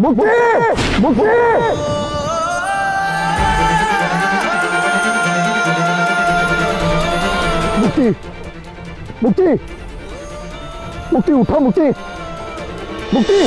मुक्ति मुक्ति मुक्ति मुक्ति मुक्ति उठा मुक्ति मुक्ति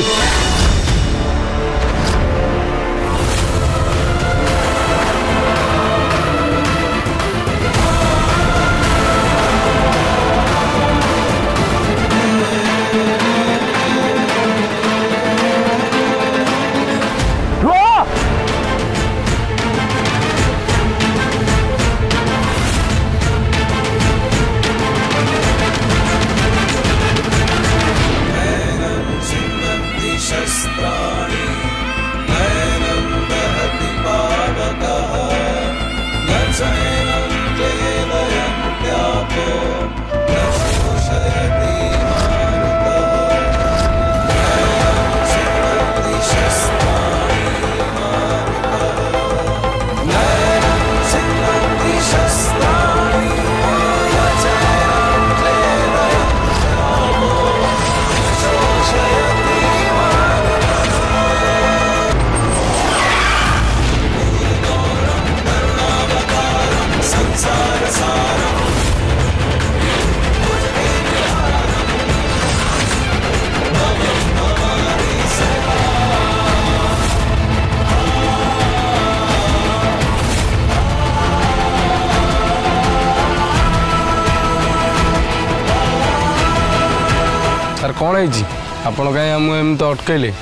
सर कौन है आपण कहीं आम एमती अटकैले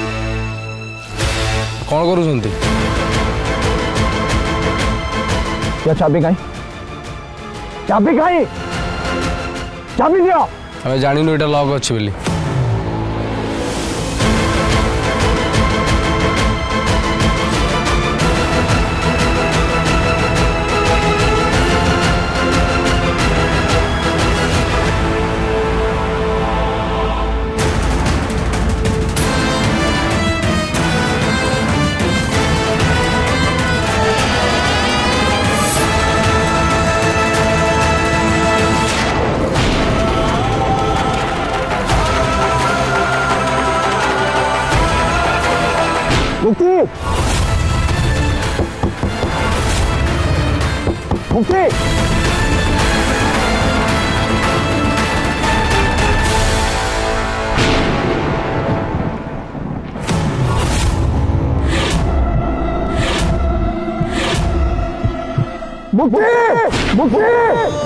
कौन करुँच चाबी कहीं चाबी कहीं चाबी दियो आम जानू यहाँ लॉक अच्छी बोली मुक्ति मुक्ति मुक्ति मुक्ति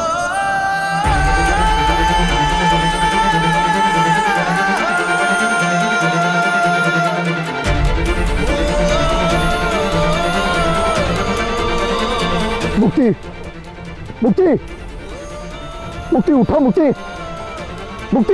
मुक्ति मुक्ति मुक्ति उठा मुक्ति मुक्ति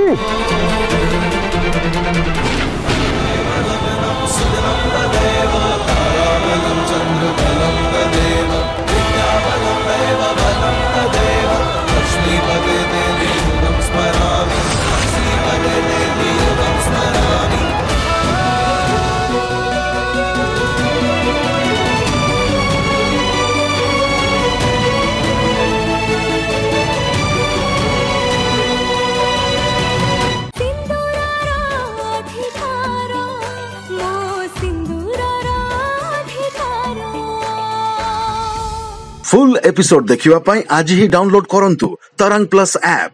फुल एपिसोड देखिवा पाई आज ही डाउनलोड करंतु तरंग प्लस ऐप।